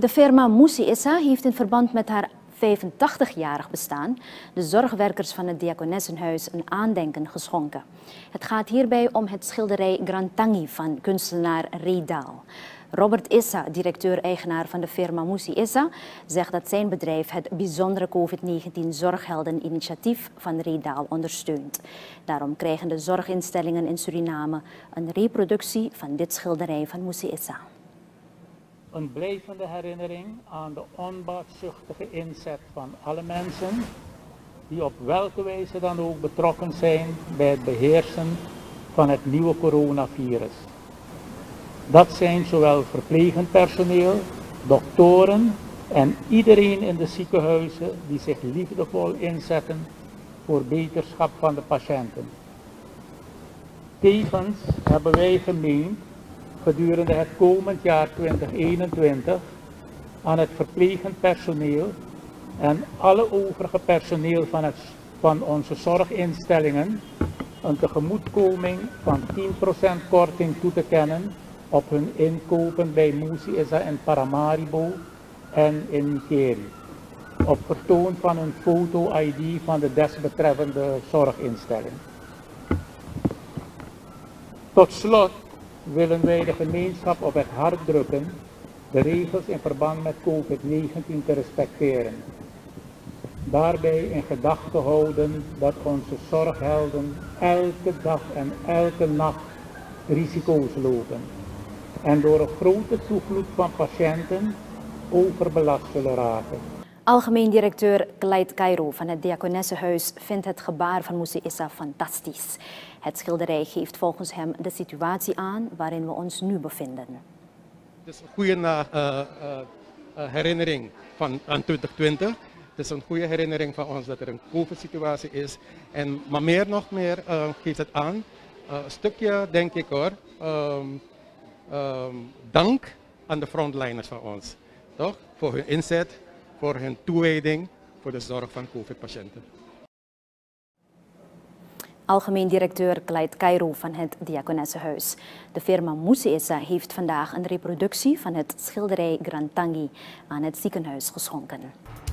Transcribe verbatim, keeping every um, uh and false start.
De firma Musi Issa heeft in verband met haar vijfentachtigjarig bestaan de zorgwerkers van het Diakonessenhuis een aandenken geschonken. Het gaat hierbij om het schilderij Grantangi van kunstenaar Ray Daal. Robert Issa, directeur-eigenaar van de firma Musi Issa, zegt dat zijn bedrijf het bijzondere COVID negentien zorghelden-initiatief van Ray Daal ondersteunt. Daarom krijgen de zorginstellingen in Suriname een reproductie van dit schilderij van Musi Issa. Een blijvende herinnering aan de onbaatzuchtige inzet van alle mensen die op welke wijze dan ook betrokken zijn bij het beheersen van het nieuwe coronavirus. Dat zijn zowel verplegend personeel, doktoren en iedereen in de ziekenhuizen die zich liefdevol inzetten voor beterschap van de patiënten. Tevens hebben wij gemeend gedurende het komend jaar tweeduizend eenentwintig aan het verplegend personeel en alle overige personeel van, het, van onze zorginstellingen een tegemoetkoming van tien procent korting toe te kennen op hun inkopen bij Musi Issa in Paramaribo en in Nikeri, op vertoon van een foto-I D van de desbetreffende zorginstelling. Tot slot willen wij de gemeenschap op het hart drukken de regels in verband met COVID negentien te respecteren. Daarbij in gedachten houden dat onze zorghelden elke dag en elke nacht risico's lopen en door een grote toevloed van patiënten overbelast zullen raken. Algemeen directeur Clyde Cairo van het Diakonessenhuis vindt het gebaar van Musi Issa fantastisch. Het schilderij geeft volgens hem de situatie aan waarin we ons nu bevinden. Het is een goede uh, uh, uh, herinnering van aan twintig twintig. Het is een goede herinnering van ons dat er een COVID-situatie is. En, maar meer nog meer uh, geeft het aan. Uh, een stukje, denk ik hoor, um, um, dank aan de frontliners van ons. Toch? Voor hun inzet, voor hun toewijding, voor de zorg van COVID-patiënten. Algemeen directeur Clyde Cairo van het Diakonessenhuis. De firma Musi Issa heeft vandaag een reproductie van het schilderij Grantangi aan het ziekenhuis geschonken.